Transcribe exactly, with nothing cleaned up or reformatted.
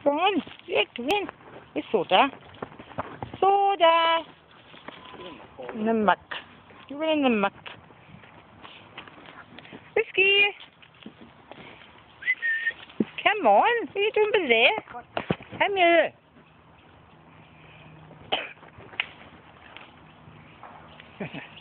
Come on, yeah, come in. It's soda. Soda. In the muck. You're in the muck. Whisky. Come on, what are you doing over there? Come here.